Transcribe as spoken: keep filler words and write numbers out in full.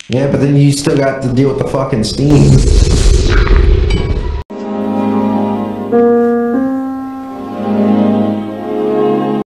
Yeah, but then you still got to deal with the fucking steam.